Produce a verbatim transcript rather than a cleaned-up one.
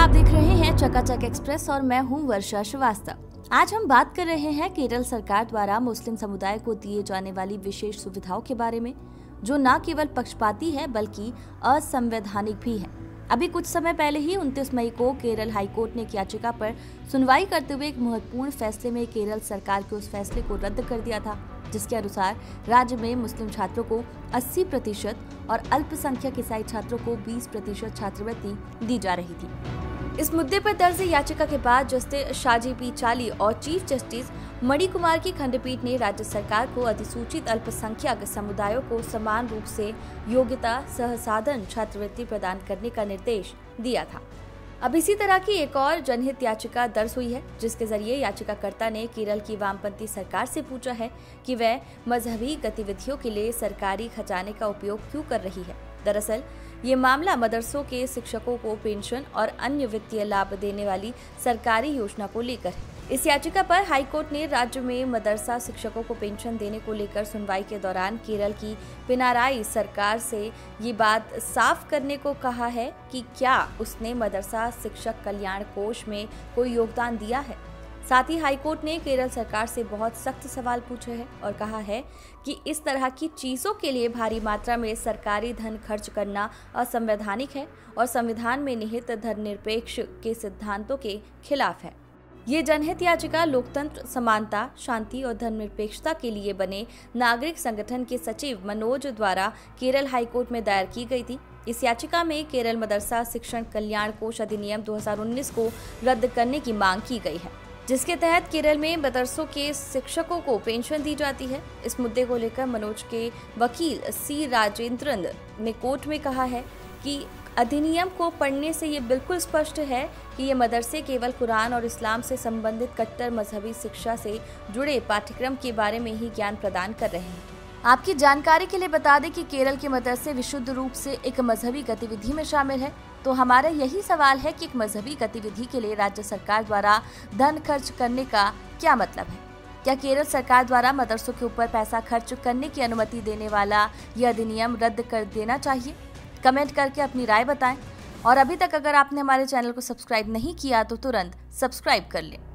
आप देख रहे हैं चकाचक एक्सप्रेस और मैं हूं वर्षा श्रीवास्तव। आज हम बात कर रहे हैं केरल सरकार द्वारा मुस्लिम समुदाय को दिए जाने वाली विशेष सुविधाओं के बारे में, जो न केवल पक्षपाती है बल्कि असंवैधानिक भी है। अभी कुछ समय पहले ही उनतीस मई को केरल हाईकोर्ट ने एक याचिका पर सुनवाई करते हुए एक महत्वपूर्ण फैसले में केरल सरकार के उस फैसले को रद्द कर दिया था, जिसके अनुसार राज्य में मुस्लिम छात्रों को अस्सी प्रतिशत और अल्पसंख्यक ईसाई छात्रों को बीस प्रतिशत छात्रवृत्ति दी जा रही थी। इस मुद्दे पर दर्ज याचिका के बाद जस्टिस शाजी पी चाली और चीफ जस्टिस मणि कुमार की खंडपीठ ने राज्य सरकार को अधिसूचित अल्पसंख्यक समुदायों को समान रूप से योग्यता सह साधन छात्रवृत्ति प्रदान करने का निर्देश दिया था। अब इसी तरह की एक और जनहित याचिका दर्ज हुई है, जिसके जरिए याचिकाकर्ता ने केरल की वामपंथी सरकार से पूछा है कि वह मजहबी गतिविधियों के लिए सरकारी खजाने का उपयोग क्यों कर रही है। दरअसल ये मामला मदरसों के शिक्षकों को पेंशन और अन्य वित्तीय लाभ देने वाली सरकारी योजना को लेकर है। इस याचिका पर हाईकोर्ट ने राज्य में मदरसा शिक्षकों को पेंशन देने को लेकर सुनवाई के दौरान केरल की पिनाराई सरकार से ये बात साफ करने को कहा है कि क्या उसने मदरसा शिक्षक कल्याण कोष में कोई योगदान दिया है। साथ ही हाईकोर्ट ने केरल सरकार से बहुत सख्त सवाल पूछे हैं और कहा है कि इस तरह की चीजों के लिए भारी मात्रा में सरकारी धन खर्च करना असंवैधानिक है और संविधान में निहित धर्मनिरपेक्ष के सिद्धांतों के खिलाफ है। ये जनहित याचिका लोकतंत्र, समानता, शांति और धर्मनिरपेक्षता के लिए बने नागरिक संगठन के सचिव मनोज द्वारा केरल हाईकोर्ट में दायर की गई थी। इस याचिका में केरल मदरसा शिक्षण कल्याण कोष अधिनियम दो हज़ार उन्नीस को रद्द करने की मांग की गई है, जिसके तहत केरल में मदरसों के शिक्षकों को पेंशन दी जाती है। इस मुद्दे को लेकर मनोज के वकील सी राजेंद्रन ने कोर्ट में कहा है कि अधिनियम को पढ़ने से ये बिल्कुल स्पष्ट है कि ये मदरसे केवल कुरान और इस्लाम से संबंधित कट्टर मजहबी शिक्षा से जुड़े पाठ्यक्रम के बारे में ही ज्ञान प्रदान कर रहे हैं। आपकी जानकारी के लिए बता दें कि केरल के मदरसे विशुद्ध रूप से एक मजहबी गतिविधि में शामिल है। तो हमारा यही सवाल है कि एक मजहबी गतिविधि के लिए राज्य सरकार द्वारा धन खर्च करने का क्या मतलब है। क्या केरल सरकार द्वारा मदरसों के ऊपर पैसा खर्च करने की अनुमति देने वाला यह अधिनियम रद्द कर देना चाहिए? कमेंट करके अपनी राय बताएं और अभी तक अगर आपने हमारे चैनल को सब्सक्राइब नहीं किया तो तुरंत सब्सक्राइब कर लें।